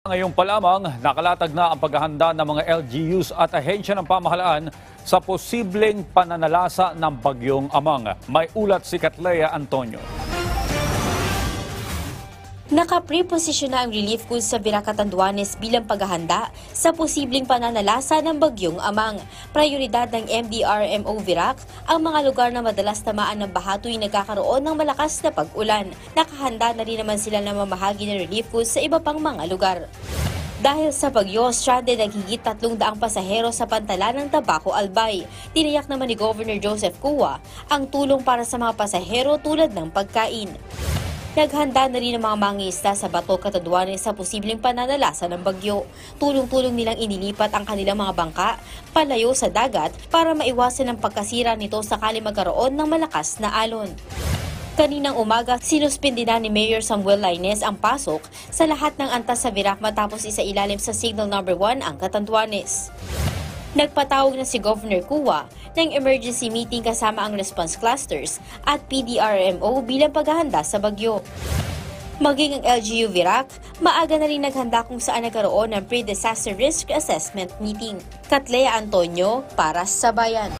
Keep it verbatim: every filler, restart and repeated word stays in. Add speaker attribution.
Speaker 1: Ngayon pa lamang, nakalatag na ang paghahanda ng mga L G Us at ahensya ng pamahalaan sa posibleng pananalasa ng bagyong Amang. May ulat si Catlea Antonio.
Speaker 2: Naka-preposisyon na ang relief goods sa Virac Catanduanes bilang paghahanda sa posibleng pananalasa ng bagyong Amang. Prioridad ng M D R M O Virac ang mga lugar na madalas tamaan ng baha tuwing nagkakaroon ng malakas na pag-ulan. Nakahanda na rin naman sila na mamahagi ng relief goods sa iba pang mga lugar. Dahil sa bagyo, stranded ang higit tatlong daang pasahero sa pantalan ng Tabaco, Albay. Tiniyak naman ni Governor Joseph Cua ang tulong para sa mga pasahero tulad ng pagkain. Naghanda na rin ang mga mangingisda sa Bato, Catanduanes sa posibleng pananalasa ng bagyo. Tulong-tulong nilang inilipat ang kanilang mga bangka palayo sa dagat para maiwasan ang pagkasira nito sakali magkaroon ng malakas na alon. Kaninang umaga, sinuspindi na ni Mayor Samuel Lainez ang pasok sa lahat ng antas sa Virac matapos isailalim sa Signal number one ang Catanduanes. Nagpatawag na si Governor Cua ng emergency meeting kasama ang response clusters at P D R M O bilang paghahanda sa bagyo. Maging ang L G U Virac, maaga na rin naghanda kung saan nagkaroon ng pre-disaster risk assessment meeting. Catlea Antonio para sa Bayan.